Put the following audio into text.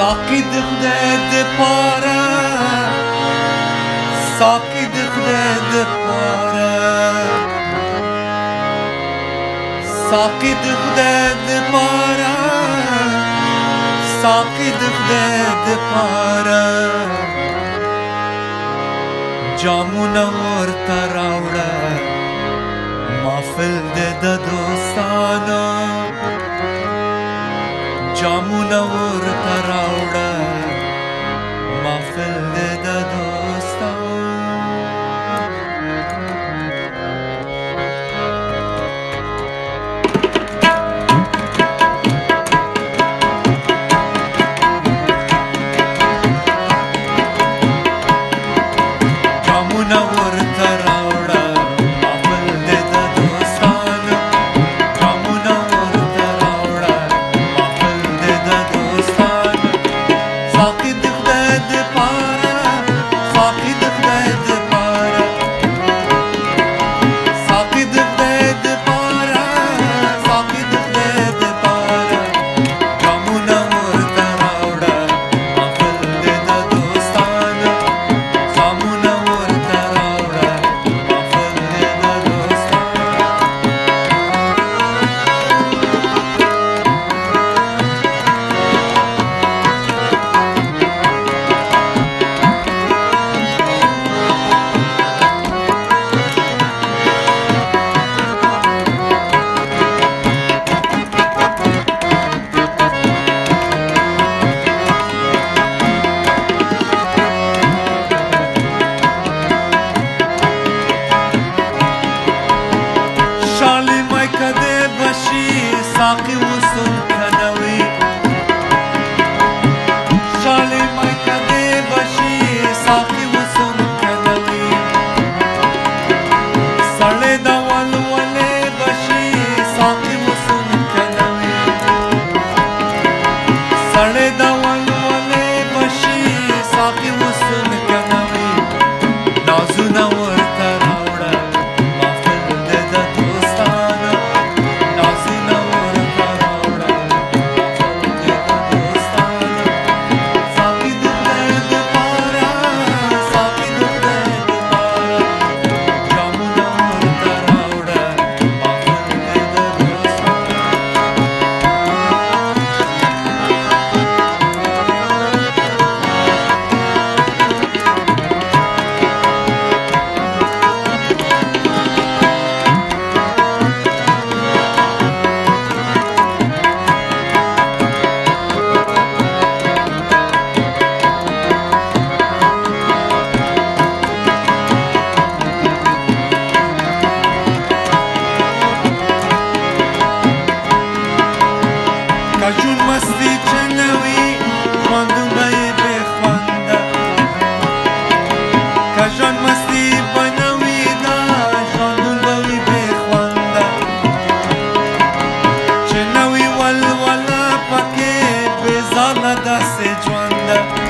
ساقي د خدای د پاره ساقي د خدای د پاره ساقي د خدای د پاره ساقي د خدای د پاره جامونه ورته راوړه محفل دی د دوستانو جامونه ورته راوړه محفل دی د دوستانو جامونه ورته راوړه محفل دی د دوستانو جامونه ورته راوړه محفل دی د دوستانو ساقي د خدای د پاره ساقي د خدای د پاره ساقي د خدای د پاره ساقي د خدای د پاره جامونه ورته راوړه محفل دی د دوستانو جامونه ورته راوړه محفل دی د دوستانو شالی مای کده باشی ساقی وسون کنوی شالی مای کده باشی ساقی وسون کنوی سړی د ولولې باشی ساقی وسون کنوی سړی د ولولې باشی ساقی وسون کنوی نازونه ورته راوړه محفل دی د دوستانو نازونه ورته راوړه محفل دی د دوستانو ساقي د خدای د پاره ساقي د خدای د پاره جامونه ورته راوړه محفل دی د دوستانو کجون مستی چنوی خواندون بای بخوانده کجان مستی بنوی دا خواندون بای بخوانده چنوی ولولا پاکه بزاله دست جوانده